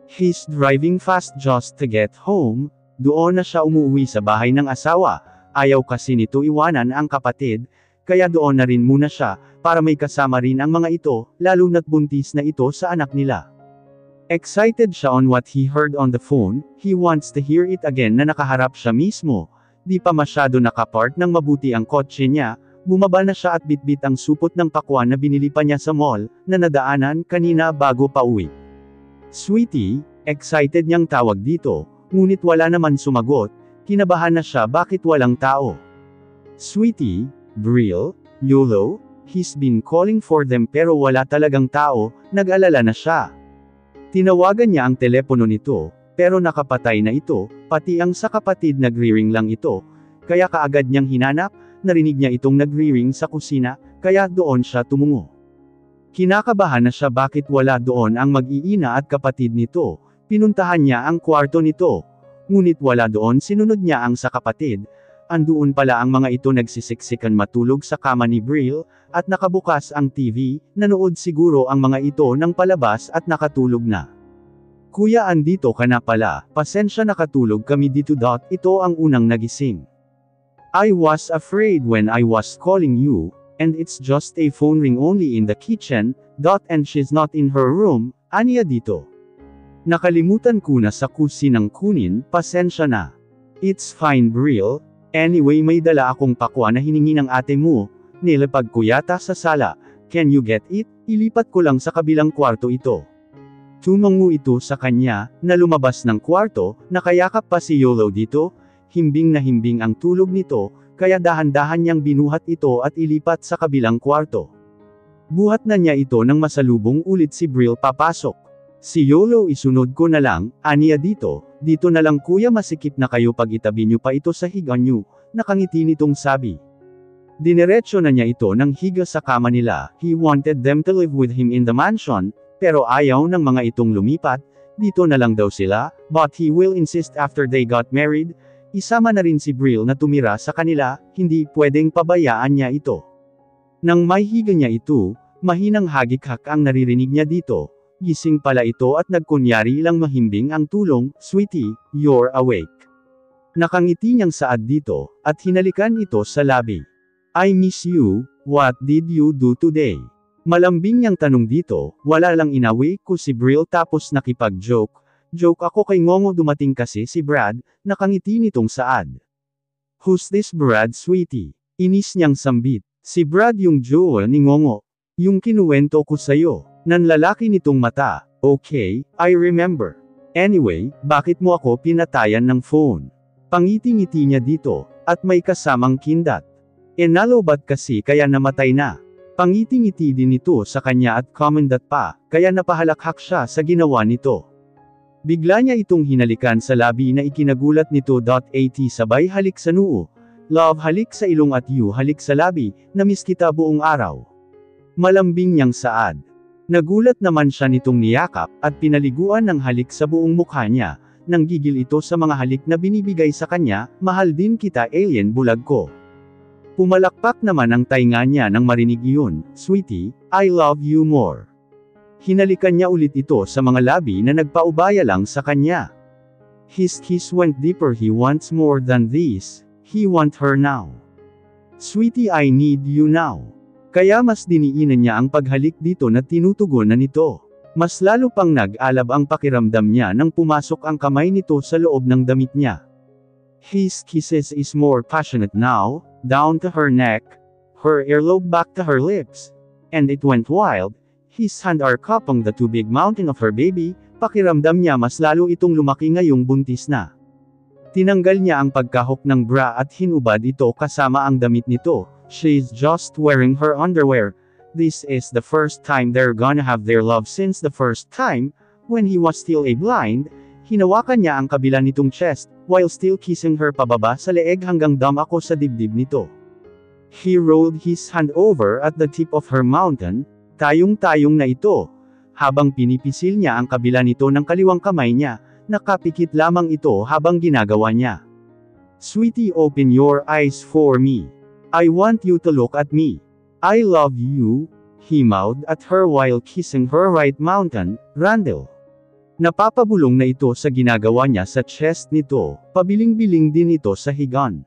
He's driving fast just to get home. Doon na siya umuwi sa bahay ng asawa. Ayaw kasi nito iwanan ang kapatid, kaya doon na rin muna siya, para may kasama rin ang mga ito, lalo na't buntis na ito sa anak nila. Excited siya on what he heard on the phone, he wants to hear it again na nakaharap siya mismo. Di pa masyado nakapark ng mabuti ang kotse niya, bumaba na siya at bitbit ang supot ng pakwan na binili pa niya sa mall, na nadaanan kanina bago pauwi. Sweetie, excited niyang tawag dito, ngunit wala naman sumagot, kinabahan na siya bakit walang tao. Sweetie, Brill, YOLO, he's been calling for them pero wala talagang tao, nag-alala na siya. Tinawagan niya ang telepono nito, pero nakapatay na ito, pati ang sa kapatid nagre-ring lang ito, kaya kaagad niyang hinanap, narinig niya itong nagre-ring sa kusina, kaya doon siya tumungo. Kinakabahan na siya bakit wala doon ang mag-iina at kapatid nito, pinuntahan niya ang kwarto nito. Ngunit wala doon sinunod niya ang sa kapatid, andoon pala ang mga ito nagsisiksikan matulog sa kama ni Brill, at nakabukas ang TV, nanood siguro ang mga ito ng palabas at nakatulog na. Kuya andito ka na pala, pasensya nakatulog kami dito. Ito ang unang nagising. I was afraid when I was calling you, and it's just a phone ring only in the kitchen, and she's not in her room, aniya dito. Nakalimutan ko na sa kusinang kunin, pasensya na. It's fine Brill, anyway may dala akong pakwa na hiningi ng ate mo, nilapag ko yata sa sala, can you get it? Ilipat ko lang sa kabilang kwarto ito. Tumango ito sa kanya, na lumabas ng kwarto, nakayakap pa si YOLO dito, himbing na himbing ang tulog nito, kaya dahan-dahan niyang binuhat ito at ilipat sa kabilang kwarto. Buhat na niya ito nang masalubong ulit si Brill papasok. Si YOLO isunod ko na lang, aniya dito na lang kuya masikip na kayo pag itabi niyo pa ito sa higa niyo, nakangiti nitong sabi. Dinerecho na niya ito ng higa sa kama nila, he wanted them to live with him in the mansion, pero ayaw ng mga itong lumipat, dito na lang daw sila, but he will insist after they got married, isama na rin si Brill na tumira sa kanila, hindi pwedeng pabayaan niya ito. Nang may higa niya ito, mahinang hagik-hak ang naririnig niya dito, gising pala ito at nagkunyari lang mahimbing ang tulong, sweetie, you're awake. Nakangiti niyang saad dito, at hinalikan ito sa labi. I miss you, what did you do today? Malambing niyang tanong dito, wala lang inawi ko si Brill tapos nakipag-joke ako kay Ngongo dumating kasi si Brad, nakangiti nitong saad. Who's this Brad sweetie? Inis niyang sambit, si Brad yung jowa ni Ngongo. Yung kinuwento ko sayo, nanlalaki nitong mata, okay, I remember. Anyway, bakit mo ako pinatayan ng phone? Pangiti-ngiti niya dito, at may kasamang kindat. Nalobat kasi kaya namatay na. Pangiti-ngiti din ito sa kanya at commendat pa, kaya napahalakhak siya sa ginawa nito. Bigla niya itong hinalikan sa labi na ikinagulat nito. At sabay halik sa noo. Love halik sa ilong at you halik sa labi, namiss kita buong araw. Malambing niyang saad. Nagulat naman siya nitong niyakap, at pinaliguan ng halik sa buong mukha niya, nang gigil ito sa mga halik na binibigay sa kanya, mahal din kita alien bulag ko. Pumalakpak naman ang tainga niya nang marinig iyon, sweetie, I love you more. Hinalikan niya ulit ito sa mga labi na nagpaubaya lang sa kanya. His kiss went deeper, he wants more than this, he want her now. Sweetie I need you now. Kaya mas diniinan niya ang paghalik dito na tinutugunan nito. Mas lalo pang nag-alab ang pakiramdam niya nang pumasok ang kamay nito sa loob ng damit niya. His kisses is more passionate now, down to her neck, her earlobe back to her lips. And it went wild, his hand are cupping the too big mountain of her baby, pakiramdam niya mas lalo itong lumaki ngayong buntis na. Tinanggal niya ang pagkahok ng bra at hinubad ito kasama ang damit nito, she's just wearing her underwear. This is the first time they're gonna have their love since the first time, when he was still a blind. Hinawakan niya ang kabila nitong chest, while still kissing her pababa sa leeg hanggang dam ako sa dibdib nito. He rolled his hand over at the tip of her mountain, tayong-tayong na ito. Habang pinipisil niya ang kabila nito ng kaliwang kamay niya, nakapikit lamang ito habang ginagawa niya. Sweetie open your eyes for me. I want you to look at me. I love you, he mouthed at her while kissing her right mountain, Randall. Napapabulong na ito sa ginagawa niya sa chest nito, pabiling-biling din ito sa higaan.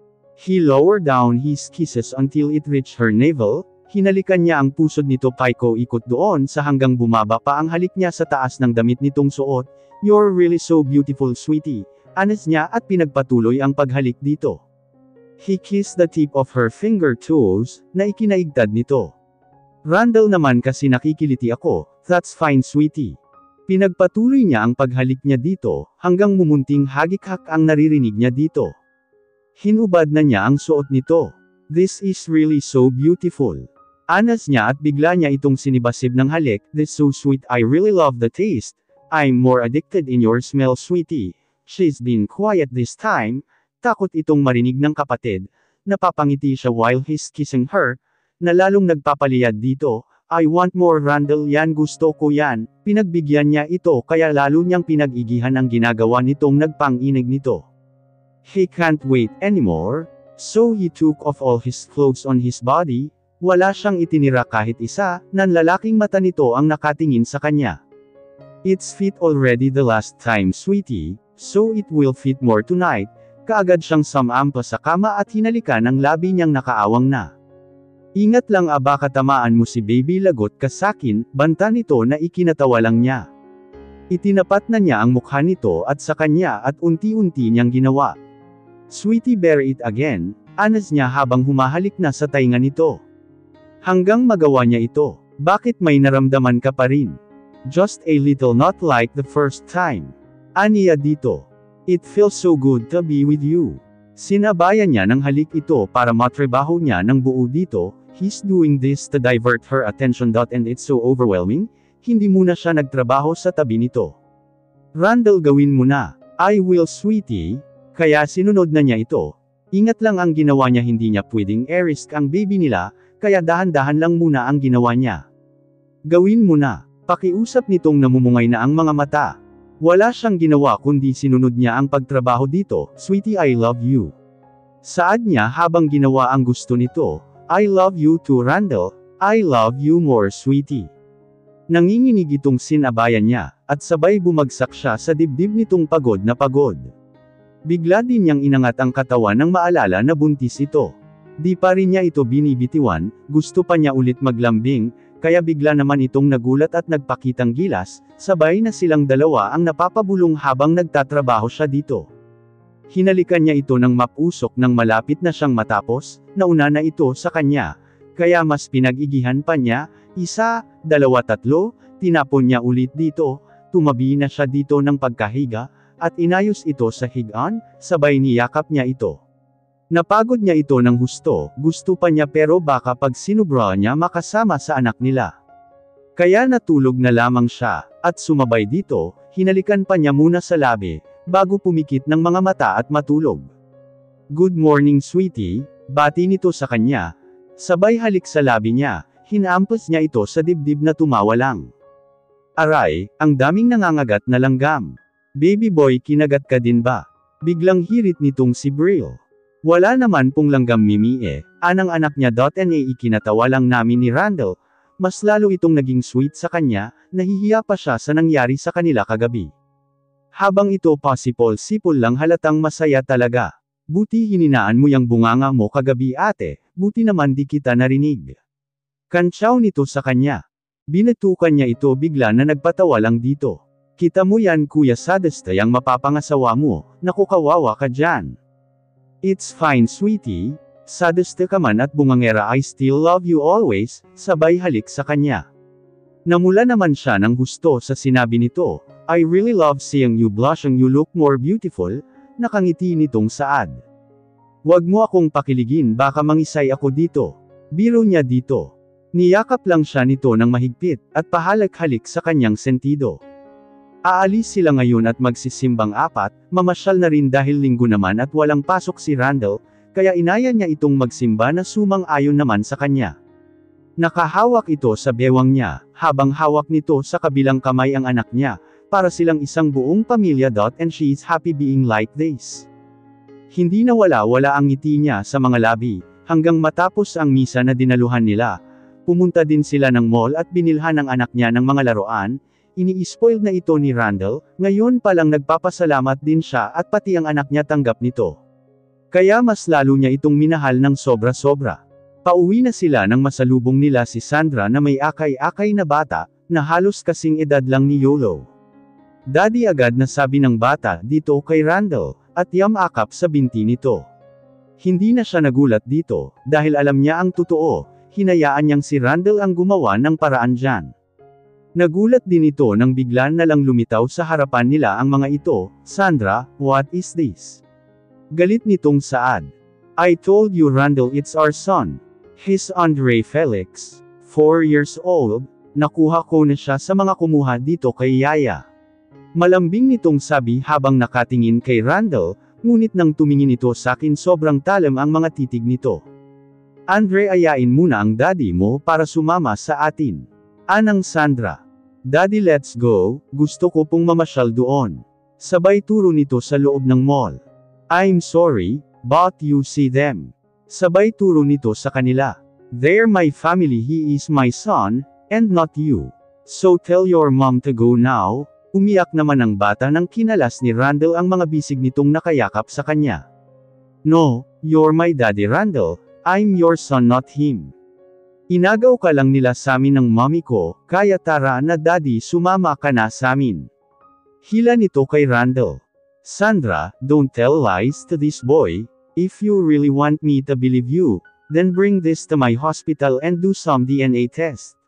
He lowered down his kisses until it reached her navel, hinalikan niya ang pusod nito paiko-ikot doon sa hanggang bumaba pa ang halik niya sa taas ng damit nitong suot. You're really so beautiful sweetie, anas niya at pinagpatuloy ang paghalik dito. He kissed the tip of her finger toes, na ikinaigtad nito. Randall naman kasi nakikiliti ako, that's fine sweetie. Pinagpatuloy niya ang paghalik niya dito, hanggang mumunting hagik-hak ang naririnig niya dito. Hinubad na niya ang suot nito. This is really so beautiful. Anas niya at bigla niya itong sinibasib ng halik, this so sweet I really love the taste. I'm more addicted in your smell sweetie. She's been quiet this time. Takot itong marinig ng kapatid. Napapangiti siya while he's kissing her, na lalong nagpapaliyad dito. I want more Randall yan gusto ko yan, pinagbigyan niya ito kaya lalo niyang pinag-igihan ang ginagawa nitong nagpang-inig nito. He can't wait anymore, so he took off all his clothes on his body, wala siyang itinira kahit isa, ng lalaking mata nito ang nakatingin sa kanya. It's fit already the last time sweetie, so it will fit more tonight, kaagad siyang sumampa sa kama at hinalikan ang labi niyang nakaawang na. Ingat lang baka tamaan mo si baby lagot ka sakin, banta nito na ikinatawa lang niya. Itinapat na niya ang mukha nito at sa kanya at unti-unti niyang ginawa. Sweetie bear it again, anas niya habang humahalik na sa tainga nito. Hanggang magawa niya ito, bakit may naramdaman ka pa rin? Just a little not like the first time. Aniya dito. It feels so good to be with you. Sinabayan niya ng halik ito para matrabaho niya ng buo dito, he's doing this to divert her attention. And it's so overwhelming, hindi muna siya nagtrabaho sa tabi nito. Randall gawin mo na, I will sweetie, kaya sinunod na niya ito. Ingat lang ang ginawa niya hindi niya pwedeng i-risk ang baby nila, kaya dahan-dahan lang muna ang ginawa niya. Gawin mo na, pakiusap nitong namumungay na ang mga mata. Wala siyang ginawa kundi sinunod niya ang pagtrabaho dito, sweetie I love you. Saad niya habang ginawa ang gusto nito, I love you too Randall, I love you more sweetie. Nanginginig itong sinabayan niya, at sabay bumagsak siya sa dibdib nitong pagod na pagod. Bigla din niyang inangat ang katawan nang maalala na buntis ito. Di pa rin niya ito binibitiwan, gusto pa niya ulit maglambing, kaya bigla naman itong nagulat at nagpakitang gilas, sabay na silang dalawa ang napapabulong habang nagtatrabaho siya dito. Hinalikan niya ito ng mapusok nang malapit na siyang matapos, nauna na ito sa kanya, kaya mas pinag-igihan pa niya, 1, 2, 3, tinapon niya ulit dito, tumabi na siya dito ng pagkahiga, at inayos ito sa higaan, sabay niyakap niya ito. Napagod niya ito ng gusto pa niya pero baka pag sinubra niya makasama sa anak nila. Kaya natulog na lamang siya, at sumabay dito, hinalikan pa niya muna sa labi, bago pumikit ng mga mata at matulog. Good morning sweetie, bati nito sa kanya, sabay halik sa labi niya, hinampas niya ito sa dibdib na tumawa lang. Aray, ang daming nangangagat na langgam. Baby boy kinagat ka din ba? Biglang hirit nitong si Brill. Wala naman pong langgam Mimi anang anak niya. Ikinatawa lang namin ni Randall, mas lalo itong naging sweet sa kanya, nahihiya pa siya sa nangyari sa kanila kagabi. Habang ito pasipol-sipol lang halatang masaya talaga. Buti hininaan mo yang bunganga mo kagabi ate, buti naman di kita narinig. Kantsaw nito sa kanya. Binatukan niya ito bigla na nagpatawa lang dito. Kita mo yan kuya sadista yang mapapangasawa mo, naku kawawa ka dyan. It's fine sweetie, sadista ka man at bungangera I still love you always, sabay halik sa kanya. Namula naman siya ng gusto sa sinabi nito, I really love seeing you blushing you look more beautiful, nakangiti nitong saad. Wag mo akong pakiligin baka mangisay ako dito. Biro niya dito. Niyakap lang siya nito ng mahigpit, at pahalik-halik sa kanyang sentido. Aalis sila ngayon at magsisimbang 4, mamasyal na rin dahil linggo naman at walang pasok si Randall, kaya inaya niya itong magsimba na sumang-ayon naman sa kanya. Nakahawak ito sa bewang niya, habang hawak nito sa kabilang kamay ang anak niya, para silang isang buong pamilya. And she's happy being like this. Hindi nawala-wala ang ngiti niya sa mga labi, hanggang matapos ang misa na dinaluhan nila, pumunta din sila ng mall at binilhan ng anak niya ng mga laruan. ini-spoiled na ito ni Randall, ngayon palang nagpapasalamat din siya at pati ang anak niya tanggap nito. Kaya mas lalo niya itong minahal ng sobra-sobra. Pauwi na sila nang masalubong nila si Sandra na may akay-akay na bata, na halos kasing edad lang ni Yolo. Daddy agad na sabi ng bata dito kay Randall, at yamakap sa binti nito. Hindi na siya nagulat dito, dahil alam niya ang totoo, hinayaan niyang si Randall ang gumawa ng paraan dyan. Nagulat din ito nang bigla na lang lumitaw sa harapan nila ang mga ito, Sandra, what is this? Galit nitong saad. I told you Randall it's our son. He's Andre Felix, 4 years old, nakuha ko na siya sa mga kumuha dito kay Yaya. Malambing nitong sabi habang nakatingin kay Randall, ngunit nang tumingin ito sa akin sobrang talam ang mga titig nito. Andre ayain muna ang daddy mo para sumama sa atin. Anang Sandra. Daddy let's go, gusto ko pong mamasyal doon. Sabay turo nito sa loob ng mall. I'm sorry, but you see them. Sabay turo nito sa kanila. They're my family, he is my son, and not you. So tell your mom to go now. Umiyak naman ang bata nang kinalas ni Randall ang mga bisig nitong nakayakap sa kanya. No, you're my daddy Randall, I'm your son not him. Inagaw ka lang nila samin ng mommy ko, kaya tara na daddy sumama ka na samin. Hila nito kay Randall. Sandra, don't tell lies to this boy. If you really want me to believe you, then bring this to my hospital and do some DNA test.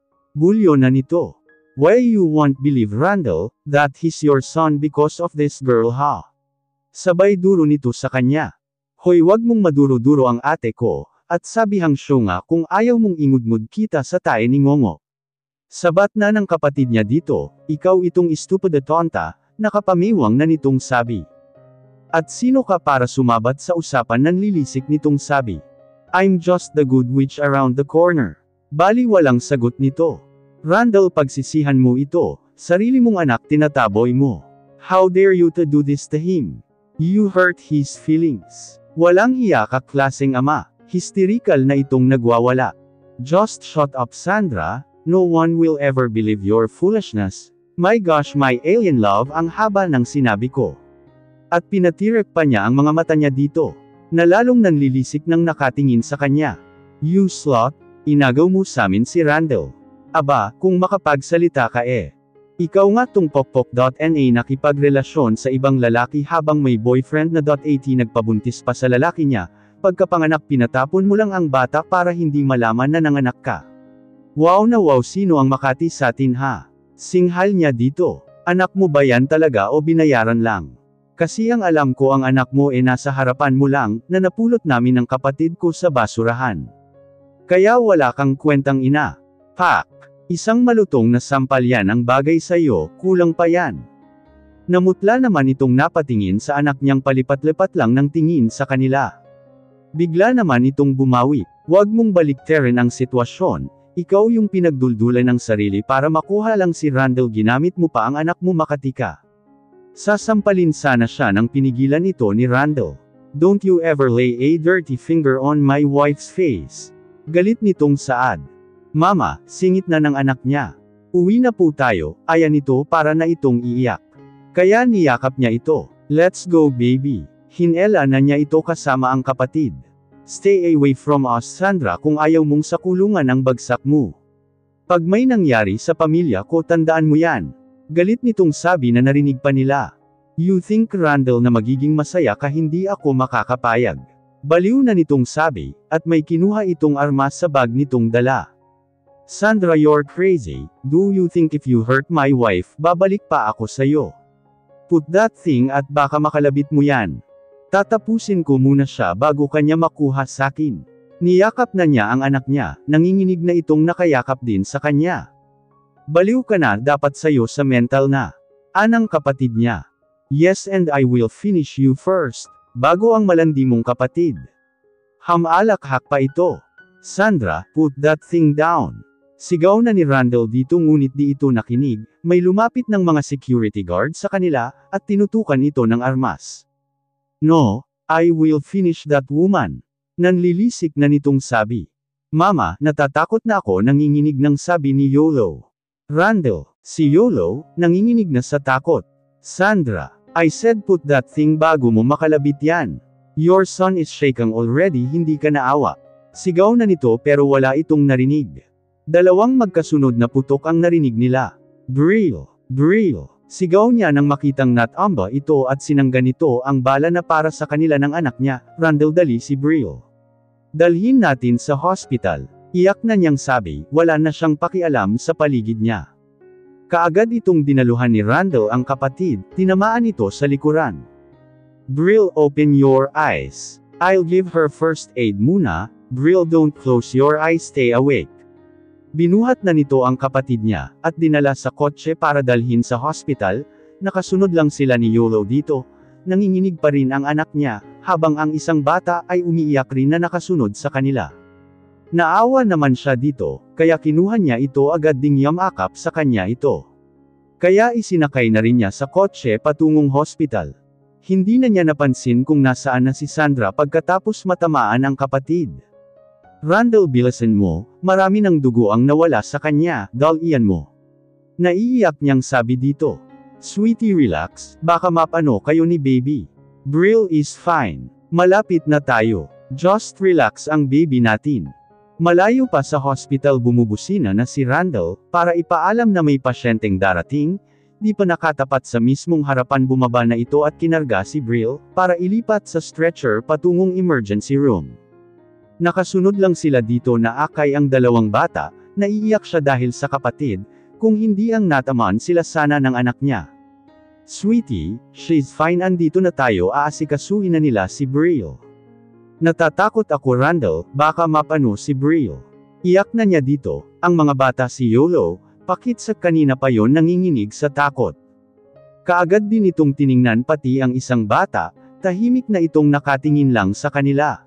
Bulyo na nito. Why you won't believe Randall, that he's your son because of this girl ha? Sabay duro nito sa kanya. Hoy wag mong maduro-duro ang ate ko, at sabihang siya nga kung ayaw mong ingudngud kita sa tae ni Ngongo. Sabat na ng kapatid niya dito, ikaw itong estúpida tonta, nakapamiwang na nitong sabi. At sino ka para sumabat sa usapan nanlilisik nitong sabi. I'm just the good witch around the corner. Bali walang sagot nito. Randall pagsisihan mo ito, sarili mong anak tinataboy mo. How dare you to do this to him? You hurt his feelings. Walang hiya ka klaseng ama, hysterical na itong nagwawala. Just shut up Sandra, no one will ever believe your foolishness. My gosh my alien love ang haba ng sinabi ko. At pinatirek pa niya ang mga mata niya dito, na lalong nanlilisik nang nakatingin sa kanya. You slut, inagaw mo samin si Randall. Aba, kung makapagsalita ka eh. Ikaw nga tong pokpok.na nakipagrelasyon sa ibang lalaki habang may boyfriend na .at nagpabuntis pa sa lalaki niya, pagkapanganak pinatapon mo lang ang bata para hindi malaman na nanganak ka. Wow na wow sino ang Makati sa atin ha? Singhal niya dito. Anak mo ba yan talaga o binayaran lang? Kasi ang alam ko ang anak mo nasa harapan mo lang, na napulot namin ng kapatid ko sa basurahan. Kaya wala kang kwentang ina. Pak! Isang malutong na sampal yan ang bagay sa'yo, kulang pa yan. Namutla naman itong napatingin sa anak niyang palipat-lipat lang ng tingin sa kanila. Bigla naman itong bumawi, huwag mong baliktarin ang sitwasyon, ikaw yung pinagduldulan ng sarili para makuha lang si Randall ginamit mo pa ang anak mo Makati ka. Sasampalin sana siya nang pinigilan ito ni Randall. Don't you ever lay a dirty finger on my wife's face. Galit nitong saad. Mama, singit na ng anak niya. Uwi na po tayo, ayan ito para na itong iiyak. Kaya niyakap niya ito. Let's go baby. Hinela na niya ito kasama ang kapatid. Stay away from us Sandra kung ayaw mong sakulungan ang bagsak mo. Pag may nangyari sa pamilya ko tandaan mo yan. Galit nitong sabi na narinig pa nila. You think Randall na magiging masaya ka hindi ako makakapayag. Baliw na nitong sabi, at may kinuha itong armas sa bag nitong dala. Sandra you're crazy, do you think if you hurt my wife, babalik pa ako sayo? Put that thing at baka makalabit mo yan. Tatapusin ko muna siya bago kanya makuha sakin. Niyakap na niya ang anak niya, nanginginig na itong nakayakap din sa kanya. Baliw ka na dapat sayo sa mental na. Anang kapatid niya. Yes and I will finish you first, bago ang malandi mong kapatid. Hamalakhak pa ito. Sandra, put that thing down. Sigaw na ni Randall dito ngunit di ito nakinig, may lumapit ng mga security guard sa kanila, at tinutukan ito ng armas. No, I will finish that woman. Nanlilisik na nitong sabi. Mama, natatakot na ako nanginginig ng sabi ni Yolo. Randall, Si Yolo, nanginginig na sa takot. Sandra, I said put that thing bago mo makalabit yan. Your son is shaking already, hindi ka naawa. Sigaw na nito pero wala itong narinig. Dalawang magkasunod na putok ang narinig nila. Brill, Brill. Sigaw niya nang makitang natamba ito at sinangga nito ang bala na para sa kanila ng anak niya. Randall, dali si Brill. Dalhin natin sa hospital. Iyak na niyang sabi, wala na siyang pakialam sa paligid niya. Kaagad itong dinaluhan ni Randall ang kapatid, tinamaan ito sa likuran. Brill, open your eyes. I'll give her first aid muna. Brill, don't close your eyes, stay awake. Binuhat na nito ang kapatid niya, at dinala sa kotse para dalhin sa hospital. Nakasunod lang sila ni Yolo dito. Nanginginig pa rin ang anak niya, habang ang isang bata ay umiiyak rin na nakasunod sa kanila. Naawa naman siya dito, kaya kinuha niya ito agad ding yamakap sa kanya ito. Kaya isinakay na rin niya sa kotse patungong hospital. Hindi na niya napansin kung nasaan na si Sandra pagkatapos matamaan ang kapatid. Randall, bilisan mo, marami ng dugo ang nawala sa kanya, dalian mo. Naiiyak niyang sabi dito. Sweetie, relax, baka mapano kayo ni baby. Brill is fine. Malapit na tayo. Just relax ang baby natin. Malayo pa sa hospital bumubusina na si Randall, para ipaalam na may pasyenteng darating. Di pa nakatapat sa mismong harapan bumaba na ito at kinarga si Brill, para ilipat sa stretcher patungong emergency room. Nakasunod lang sila dito na akay ang dalawang bata, naiiyak siya dahil sa kapatid, kung hindi ang natamaan sila sana ng anak niya. Sweetie, she's fine, andito na tayo, aasikasuhin na nila si Brill. Natatakot ako Randall, baka mapano si Brill. Iyak na niya dito, ang mga bata si Yolo, pakit sa kanina pa yon nanginginig sa takot. Kaagad din itong tiningnan pati ang isang bata, tahimik na itong nakatingin lang sa kanila.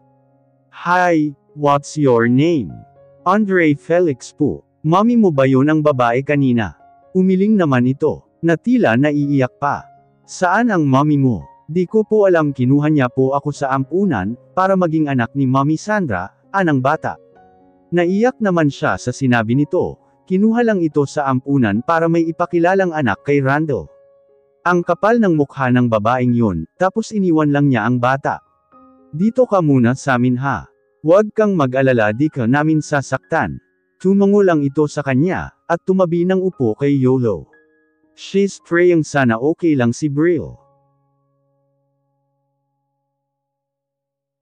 Hi, what's your name? Andre Felix po. Mami mo ba yun ang babae kanina? Umiling naman ito, na tila naiiyak pa. Saan ang mami mo? Di ko po alam, kinuha niya po ako sa ampunan, para maging anak ni Mami Sandra, anang bata. Naiyak naman siya sa sinabi nito, kinuha lang ito sa ampunan para may ipakilalang anak kay Randall. Ang kapal ng mukha ng babaeng yun, tapos iniwan lang niya ang bata. Dito ka muna sa amin ha. Huwag kang mag-alala, di ka namin sasaktan. Tumango lang ito sa kanya, at tumabi ng upo kay Yolo. She's praying sana okay lang si Brill.